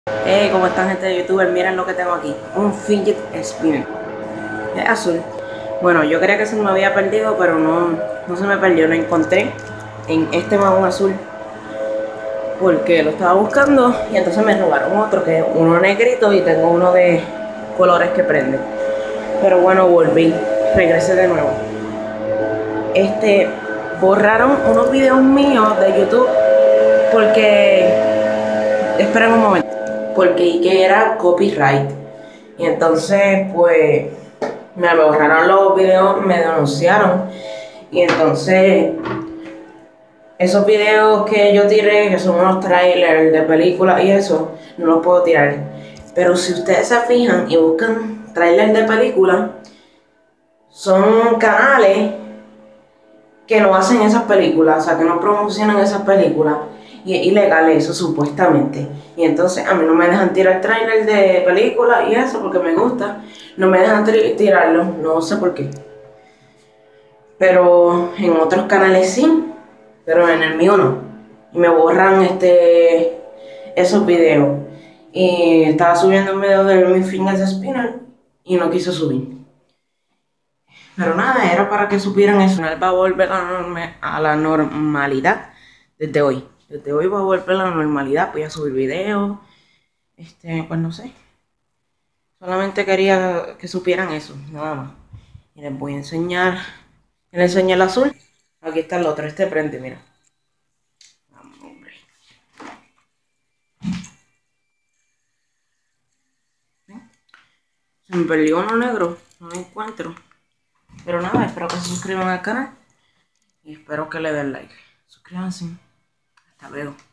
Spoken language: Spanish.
¿Cómo están, gente de youtuber? Miren lo que tengo aquí, un fidget spinner. Es azul. Bueno, yo creía que se me había perdido, pero no se me perdió. Lo encontré en este vagón azul porque lo estaba buscando y entonces me robaron otro, que es uno negrito, y tengo uno de colores que prende. Pero bueno, volví, regresé de nuevo. Borraron unos videos míos de YouTube porque, esperen un momento, porque que era copyright. Y entonces pues me borraron los videos, me denunciaron. Y entonces esos videos que yo tiré, que son unos trailers de películas y eso, no los puedo tirar. Pero si ustedes se fijan y buscan trailers de películas, son canales que no hacen esas películas, o sea, que no promocionan esas películas. Y es ilegal eso, supuestamente. Y entonces a mí no me dejan tirar trailers de películas y eso porque me gusta. No me dejan tirarlo, no sé por qué. Pero en otros canales sí, pero en el mío no. Y me borran esos videos. Y estaba subiendo un video de mi fitness spinner y no quiso subir. Pero nada, era para que supieran eso. Va a volver a la normalidad desde hoy. Desde hoy va a volver a la normalidad. Voy a subir videos. Pues no sé. Solamente quería que supieran eso, nada más. Y les voy a enseñar. Les enseñé el azul. Aquí está el otro. Prende, mira. Vamos, hombre. Se me perdió uno negro. No lo encuentro. Pero nada, espero que se suscriban al canal. Y espero que le den like. Suscríbanse. Hasta luego.